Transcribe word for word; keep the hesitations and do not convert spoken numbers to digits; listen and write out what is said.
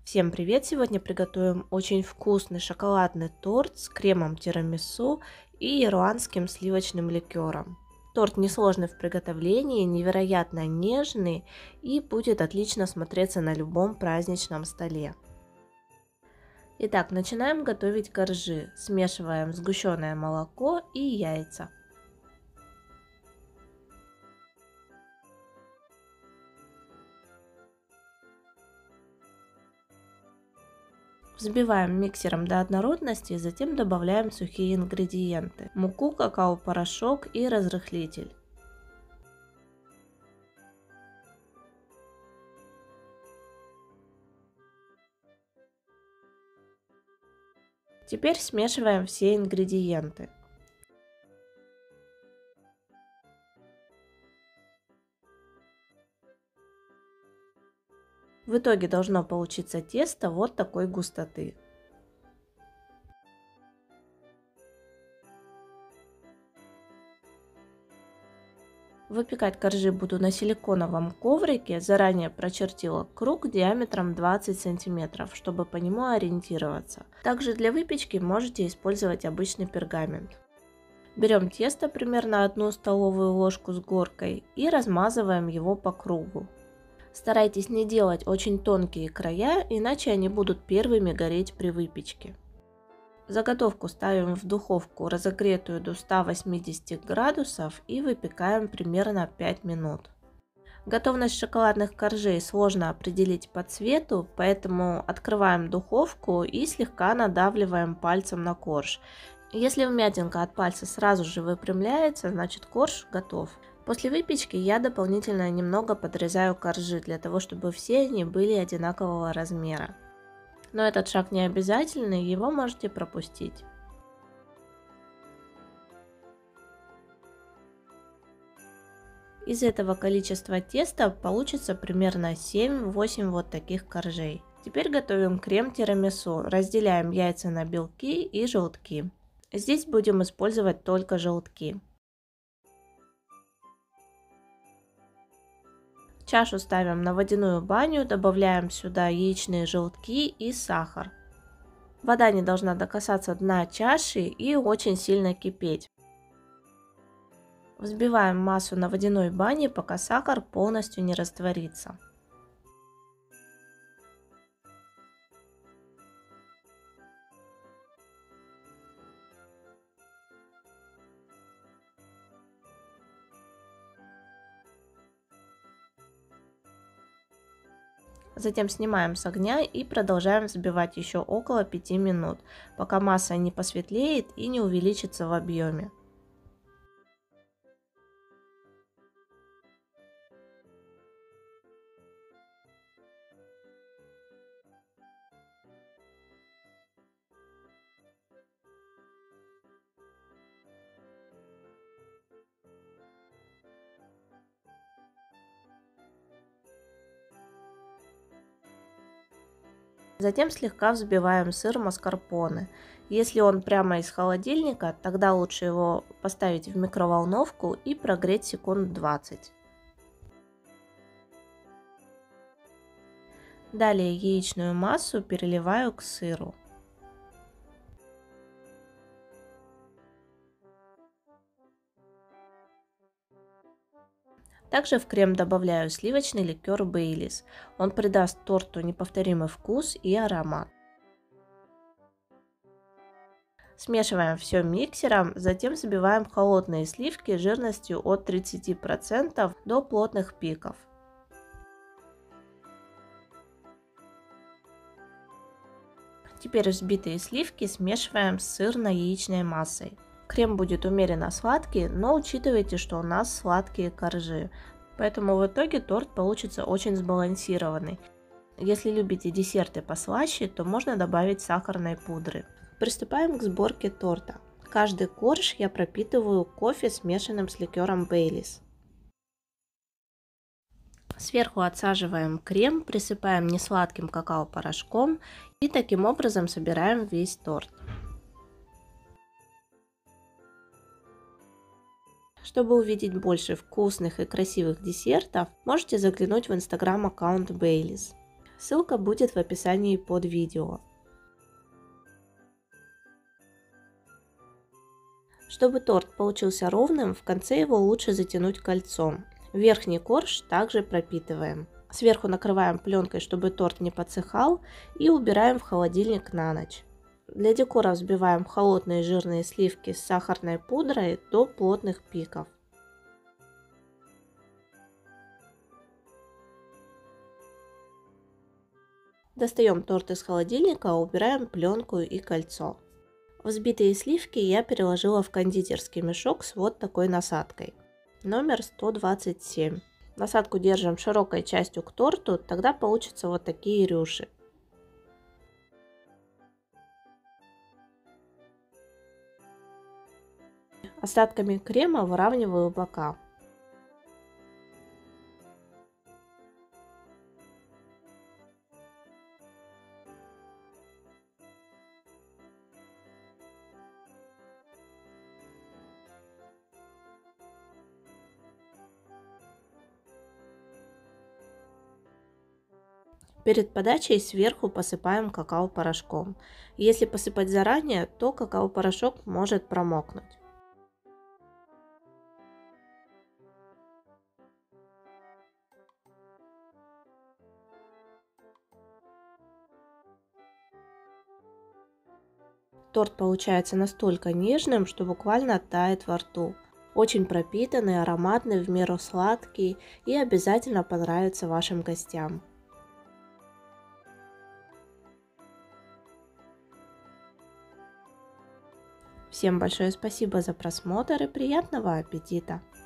Всем привет! Сегодня приготовим очень вкусный шоколадный торт с кремом тирамису и ирландским сливочным ликером. Торт несложный в приготовлении, невероятно нежный и будет отлично смотреться на любом праздничном столе. Итак, начинаем готовить коржи. Смешиваем сгущенное молоко и яйца. Взбиваем миксером до однородности, затем добавляем сухие ингредиенты: муку, какао-порошок и разрыхлитель. Теперь смешиваем все ингредиенты. В итоге должно получиться тесто вот такой густоты. Выпекать коржи буду на силиконовом коврике. Заранее прочертила круг диаметром двадцать сантиметров, чтобы по нему ориентироваться. Также для выпечки можете использовать обычный пергамент. Берем тесто примерно одну столовую ложку с горкой и размазываем его по кругу. Старайтесь не делать очень тонкие края, иначе они будут первыми гореть при выпечке. Заготовку ставим в духовку, разогретую до ста восьмидесяти градусов, и выпекаем примерно пять минут. Готовность шоколадных коржей сложно определить по цвету, поэтому открываем духовку и слегка надавливаем пальцем на корж. Если вмятинка от пальца сразу же выпрямляется, значит корж готов. После выпечки я дополнительно немного подрезаю коржи, для того чтобы все они были одинакового размера. Но этот шаг не обязательный, его можете пропустить. Из этого количества теста получится примерно семь-восемь вот таких коржей. Теперь готовим крем тирамису. Разделяем яйца на белки и желтки. Здесь будем использовать только желтки. Чашу ставим на водяную баню, добавляем сюда яичные желтки и сахар. Вода не должна докасаться дна чаши и очень сильно кипеть. Взбиваем массу на водяной бане, пока сахар полностью не растворится. Затем снимаем с огня и продолжаем взбивать еще около пяти минут, пока масса не посветлеет и не увеличится в объеме. Затем слегка взбиваем сыр маскарпоне. Если он прямо из холодильника, тогда лучше его поставить в микроволновку и прогреть секунд двадцать. Далее яичную массу переливаю к сыру. Также в крем добавляю сливочный ликер Бейлис. Он придаст торту неповторимый вкус и аромат. Смешиваем все миксером, затем взбиваем холодные сливки жирностью от тридцати процентов до плотных пиков. Теперь взбитые сливки смешиваем с сырно-яичной массой. Крем будет умеренно сладкий, но учитывайте, что у нас сладкие коржи, поэтому в итоге торт получится очень сбалансированный. Если любите десерты послаще, то можно добавить сахарной пудры. Приступаем к сборке торта. Каждый корж я пропитываю кофе, смешанным с ликером Бейлис. Сверху отсаживаем крем, присыпаем несладким какао-порошком и таким образом собираем весь торт. Чтобы увидеть больше вкусных и красивых десертов, можете заглянуть в инстаграм аккаунт Бейлис. Ссылка будет в описании под видео. Чтобы торт получился ровным, в конце его лучше затянуть кольцом. Верхний корж также пропитываем. Сверху накрываем пленкой, чтобы торт не подсыхал, и убираем в холодильник на ночь. Для декора взбиваем холодные жирные сливки с сахарной пудрой до плотных пиков. Достаем торт из холодильника, убираем пленку и кольцо. Взбитые сливки я переложила в кондитерский мешок с вот такой насадкой. Номер сто двадцать семь. Насадку держим широкой частью к торту, тогда получатся вот такие рюши. Остатками крема выравниваю бока. Перед подачей сверху посыпаем какао-порошком. Если посыпать заранее, то какао-порошок может промокнуть. Торт получается настолько нежным, что буквально тает во рту. Очень пропитанный, ароматный, в меру сладкий и обязательно понравится вашим гостям. Всем большое спасибо за просмотр и приятного аппетита!